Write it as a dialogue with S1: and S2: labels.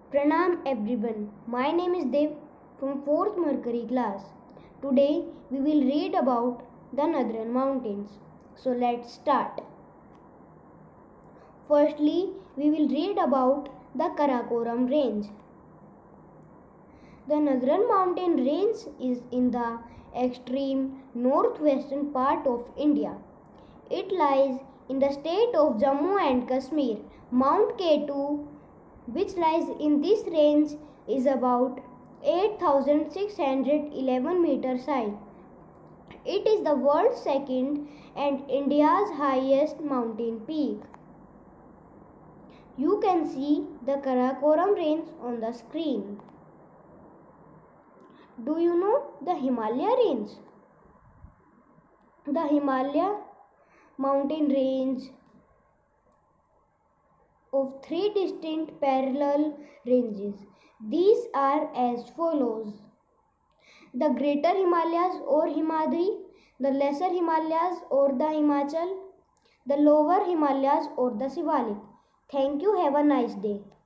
S1: Pranam everyone, my name is Dev from 4th Mercury class. Today we will read about the Northern Mountains. So let's start. Firstly, we will read about the Karakoram Range. The Northern Mountain Range is in the extreme northwestern part of India. It lies in the state of Jammu and Kashmir. Mount K2, which lies in this range, is about 8,611 meters high. It is the world's second and India's highest mountain peak. You can see the Karakoram range on the screen. Do you know the Himalaya range? The Himalaya mountain range of three distinct parallel ranges. These are as follows: the Greater Himalayas or Himadri, the Lesser Himalayas or the Himachal, the Lower Himalayas or the Shivalik. Thank you. Have a nice day.